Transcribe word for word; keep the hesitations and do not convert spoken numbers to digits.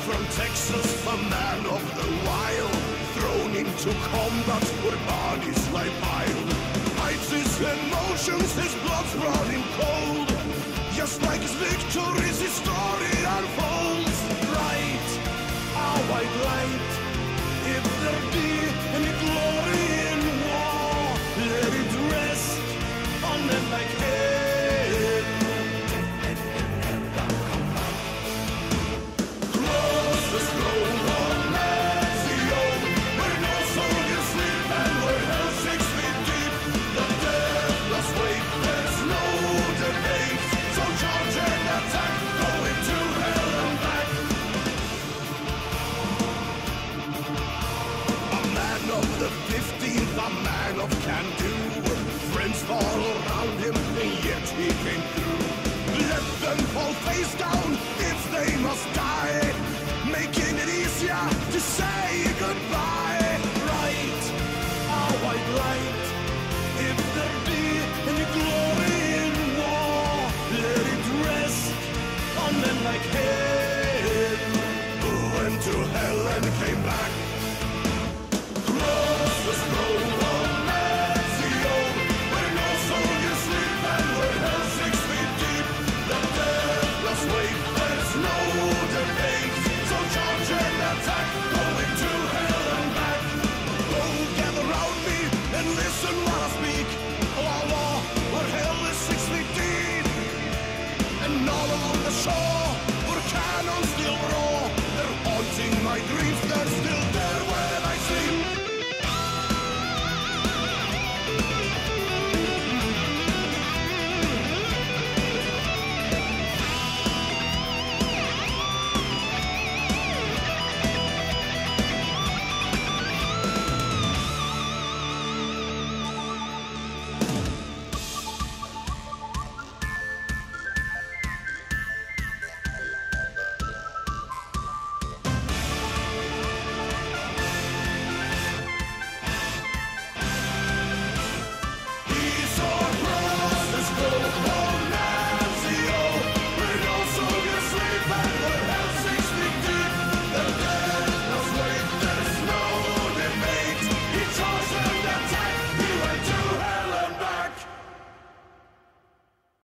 from Texas, a man of the wild, thrown into combat where bodies lie piled. Hides his emotions, his blood's running cold. Just like his victories, his story unfolds. Bright, a white light. If there be any glory in war, let it rest on men like him. Cross the throne of Nazion, where no soldiers sleep and where hell six feet deep. The deathless weight, there's no debate. So charge and attack, go into hell and back. A man of the fifteenth, a man of can-do. Friends fall around him, and yet he came through. Let them fall face down if they must die, making it easier to say.